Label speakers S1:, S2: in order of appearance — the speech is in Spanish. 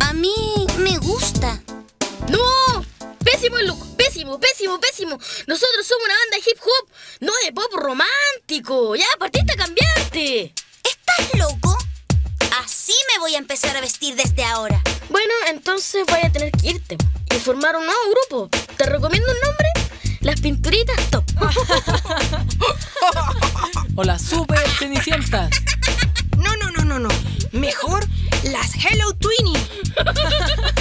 S1: A mí me gusta.
S2: ¡No! ¡Pésimo el look! ¡Pésimo, pésimo, pésimo! Nosotros somos una banda de hip hop, no de pop romántico. Ya, partiste a cambiarte.
S1: ¿Estás loco? Así me voy a empezar a vestir desde ahora.
S2: Bueno, entonces voy a tener que irte y formar un nuevo grupo. ¿Te recomiendo un nombre? Las Pinturitas Top.
S3: O las Super Cenicientas.
S4: No. Mejor las Hello Twinnie.